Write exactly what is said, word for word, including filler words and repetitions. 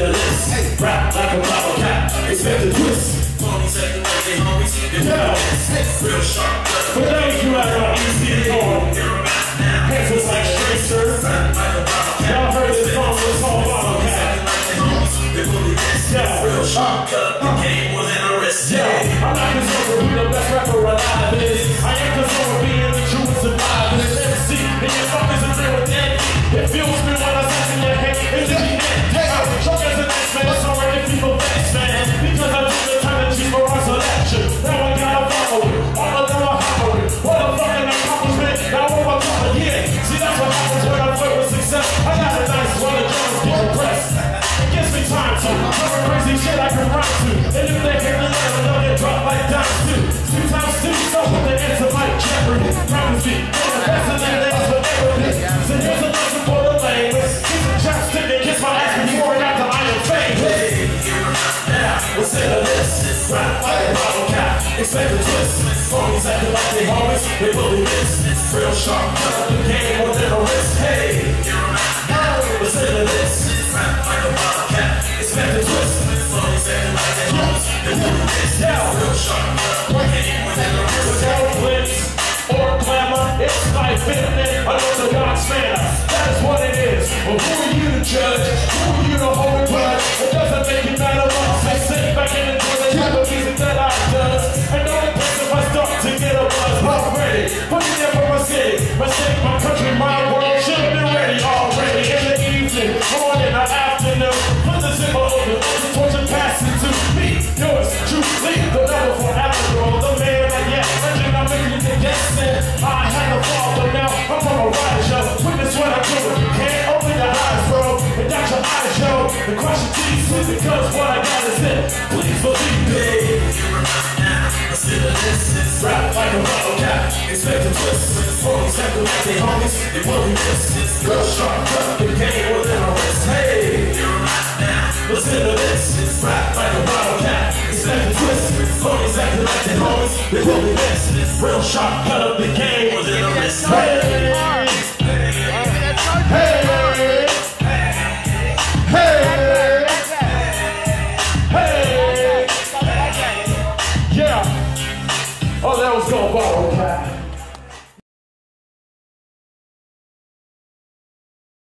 to this. Rap like a Bottlecap, expect a twist. Ponies acting like they homies, they want this. Real sharp. For those who are on E C on, hands was like straight surf. Y'all heard this song, it's all Bottlecap. Yeah, real sharp cut, the game was in a wrist. Yeah, I'm not concerned with who the best rapper alive is. I am concerned with being the truest survivor. M C, and your fuck isn't real with that. It feels me when I step in your head. It's in the end. I'm drunk as an X-Man, it's already people thanks, man. Because I took the time to choose for our selection. Now I gotta follow it, all of them are hollering. What a fucking accomplishment, now what I'm talking, yeah. See, that's what happens when I flirt with success. I got a nice one, the drums get compressed. It gives me time to cover crazy shit I can rhyme to. And if they hear the letter, they'll get dropped like dimes too. Two times two, so with the answer like Jeopardy. Promise me, one of the best of them that's for everything. So here's a lesson for the language. Keep the chapstick and kiss my ass before I got the iron fame. Hey, now, what's in this? Rap like a Bottlecap, expect a twist. Ponies acting like they homies, they will be missed. Real sharp, cut the game within a wrist. Hey, now, what's in this? Rap like a Bottlecap, expect a twist. Ponies acting like they homies, they will be missed. Real sharp, cut the game within a wrist. Without flips or glamour, it's like fitness, unorthodox manner. That is what it is. But who are you to judge? Who are you to hold a grudge? It doesn't make you matter much. I sit back and enjoy the type of music that I does. And no place if I start to get a buzz already. Put me there for my city, my state, my country, my world. Should have been ready already. In the evening, morning, or afternoon. Put the symbol over, the torch and pass it to me. Yours, truly, the number for Africa, the man that yet. Legend, I'm making you guessing. I had a fall, but now I'm on a ride show. Witness what I'm doing. You can't open your eyes, bro. And that's your eyes, yo. And cross your teeth, because what I got is it. Please believe me. You remember now. Listen to this. Rap like a Bottlecap. Expect a twist. Ponies acting like they homies. They will be missed. Real sharp, cut the game within a